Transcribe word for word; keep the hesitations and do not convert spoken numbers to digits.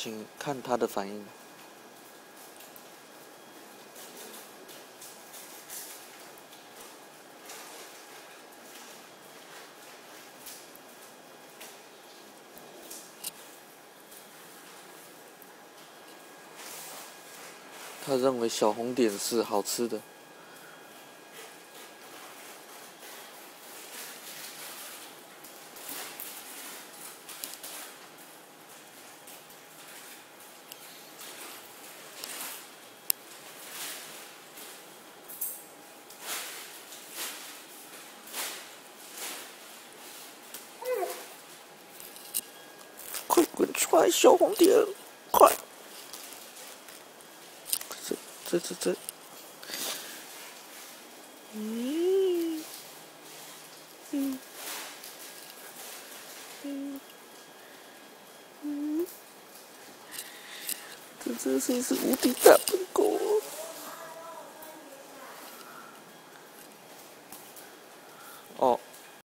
请看他的反应。他认为小红点是好吃的。快滚出来，小红点！快！这这这这，嗯嗯嗯嗯，这这是一只无敌大笨狗。